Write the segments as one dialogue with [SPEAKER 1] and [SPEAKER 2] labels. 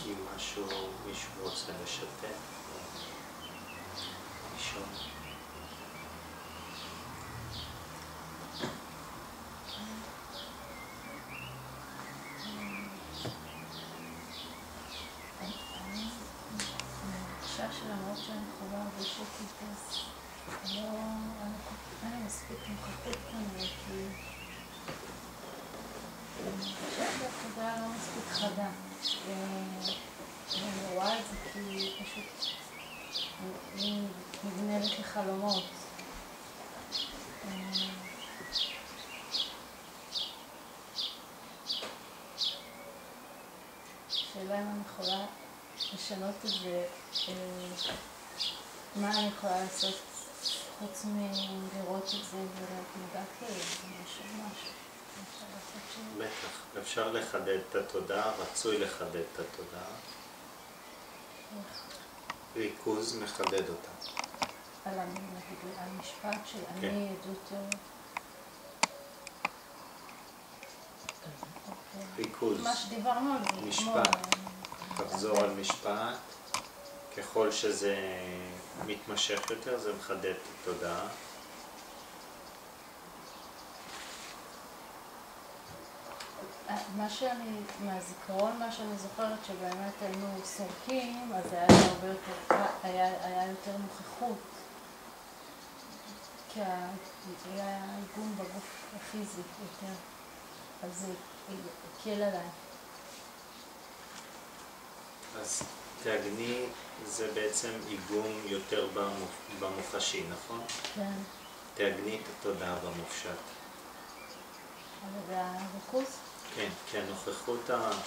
[SPEAKER 1] אם מישהו רוצה לשתף, לשאול.
[SPEAKER 2] שלמרות שאני חווה הרבה שקט, אז אני מספיק מחפת כנראה, כי התודעה לא מספיק חדה. אני רואה את זה כי פשוט היא נגנבת לחלומות. שאלה אם אני יכולה לשנות את זה, מה אני יכולה לעשות חוץ מלראות את זה ולהתמודד משהו.
[SPEAKER 1] בטח, אפשר לחדד את התודעה, רצוי לחדד את התודעה. ריכוז מחדד אותה.
[SPEAKER 2] על המשפט של אני עדות.
[SPEAKER 1] ריכוז.
[SPEAKER 2] מה שדיברנו על זה.
[SPEAKER 1] משפט. תחזור על משפט. ככל שזה מתמשך יותר, זה מחדד את התודעה.
[SPEAKER 2] מה שאני, מהזיכרון, מה שאני זוכרת שבאמת היינו סורקים, אז היה הרבה יותר, היה יותר נוכחות. כי היה עיגון בגוף הפיזי יותר, אז זה הקל עליי.
[SPEAKER 1] אז תעגני זה בעצם עיגון יותר במוחשי, נכון?
[SPEAKER 2] כן.
[SPEAKER 1] תעגני את התודעה במופשט.
[SPEAKER 2] זה הריכוז?
[SPEAKER 1] כן, כי הנוכחות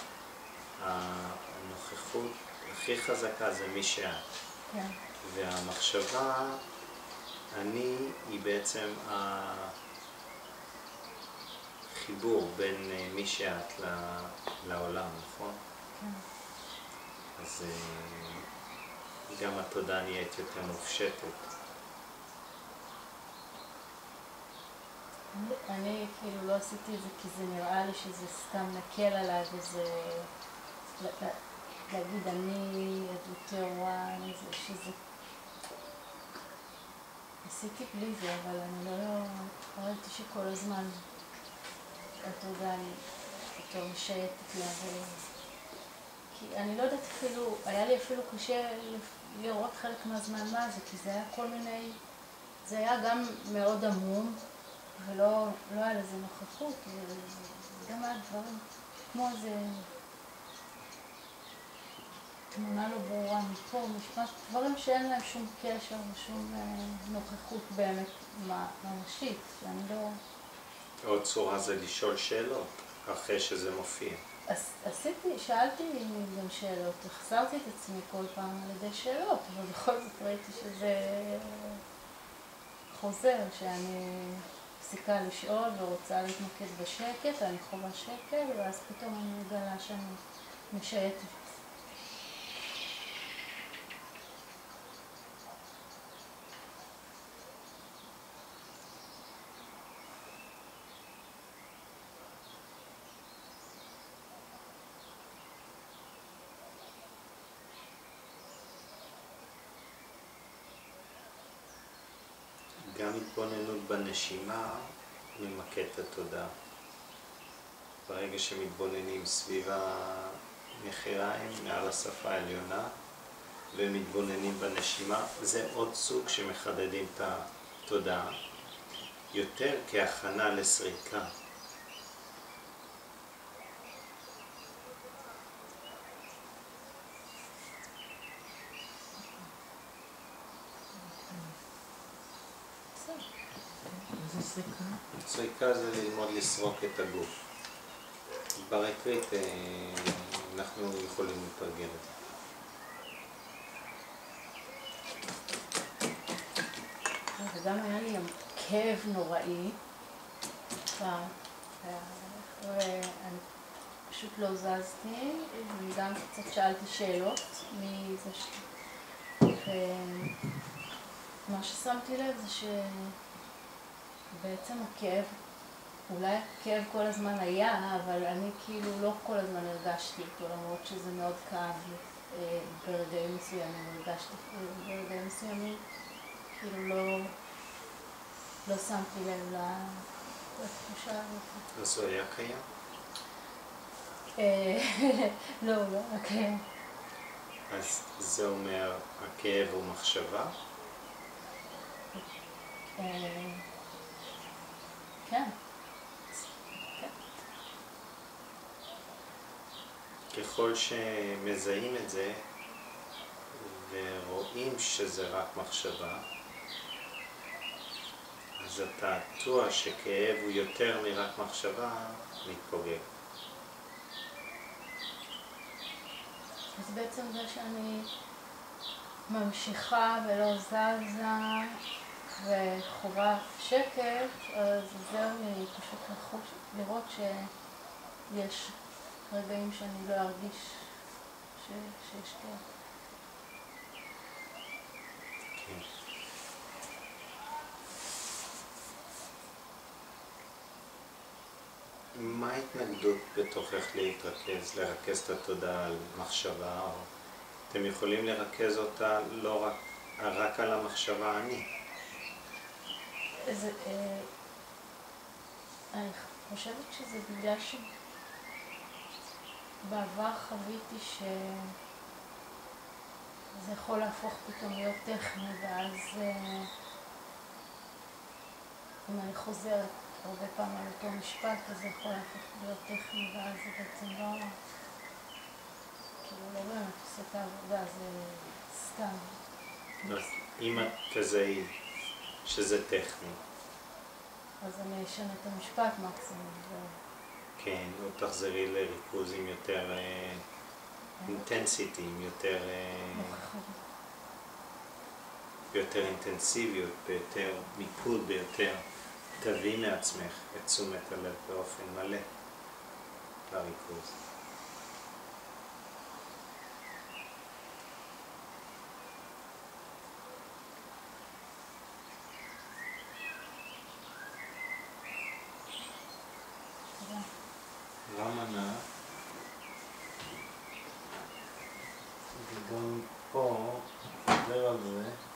[SPEAKER 1] הכי חזקה זה מי שאת.
[SPEAKER 2] כן.
[SPEAKER 1] והמחשבה, אני, היא בעצם החיבור בין מי שאת לעולם, נכון?
[SPEAKER 2] כן.
[SPEAKER 1] אז גם התודעה נהיית יותר מופשטת.
[SPEAKER 2] אני כאילו לא עשיתי את זה כי זה נראה לי שזה סתם נקל עליי וזה להגיד אני עדות טהורה, שזה עשיתי בלי זה, אבל אני לא ראיתי שכל הזמן התודעה היא יותר משייטת לה כי אני לא יודעת אפילו, היה לי אפילו קשה לראות חלק מהזמן מה זה, כי זה היה כל מיני, זה היה גם מאוד עמום ולא היה לזה נוכחות, וגם היה דברים כמו איזה תמונה לא ברורה מפה, דברים שאין להם שום קשר ושום נוכחות באמת ממשית, שאני לא...
[SPEAKER 1] עוד צורה זה לשאול שאלות, אחרי שזה מופיע.
[SPEAKER 2] שאלתי גם שאלות, החזרתי את עצמי כל פעם על ידי שאלות, אבל בכל זאת ראיתי שזה חוזר, שאני מפסיקה לשאול ורוצה להתמקד בשקט, אני חובה שקט, ואז פתאום אני מגלה שאני משייטת.
[SPEAKER 1] גם התבוננות בנשימה ממקד את התודעה. ברגע שמתבוננים סביב המחיריים, מעל השפה העליונה, ומתבוננים בנשימה, זה עוד סוג שמחדדים את התודעה, יותר כהכנה לסריקה. סריקה זה ללמוד לסרוק את הגוף. ברטריט אנחנו יכולים לתרגל את זה.
[SPEAKER 2] וגם היה לי כאב נוראי. אני פשוט לא זזתי, וגם קצת שאלתי שאלות מזה ומה ששמתי לב זה שבעצם הכאב אולי הכאב כל הזמן היה, אבל אני כאילו לא כל הזמן הרגשתי אותו, למרות שזה מאוד כאב לי. ברגעים מסוימים הרגשתי, ברגעים מסוימים כאילו לא שמתי לב לתחושה הזאת.
[SPEAKER 1] אז הוא היה קיים?
[SPEAKER 2] לא, לא היה קיים.
[SPEAKER 1] אז זה אומר, הכאב הוא מחשבה?
[SPEAKER 2] כן.
[SPEAKER 1] ככל שמזהים את זה ורואים שזה רק מחשבה, אז התעתוע שכאב הוא יותר מרק מחשבה מתפוגג.
[SPEAKER 2] אז בעצם זה שאני ממשיכה ולא זזה וחובה שקט, אז זהו לי פשוט לראות שיש רגעים שאני לא ארגיש שיש כאב.
[SPEAKER 1] כן. מה ההתנגדות בתוכך לרכז את התודעה על מחשבה? או אתם יכולים לרכז אותה לא רק על המחשבה אני.
[SPEAKER 2] אני חושבת שזה בגלל שבעבר חוויתי שזה יכול להפוך פתאום להיות טכני, ואז אם אני חוזרת הרבה פעמים על אותו משפט, אז זה יכול להפוך להיות טכני, ואז זה בעצם לא, כאילו לא באמת עושה את העבודה, זה סתם.
[SPEAKER 1] אז אם את תזהי שזה טכני,
[SPEAKER 2] אז אני אשנה את המשפט מקסימום.
[SPEAKER 1] כן, או תחזרי לריכוז עם יותר אינטנסיטי, עם ביותר אינטנסיביות, ביותר מיקוד, ביותר תביא מעצמך את תשומת הלב באופן מלא לריכוז. רמנה, וגם פה, נדבר על זה.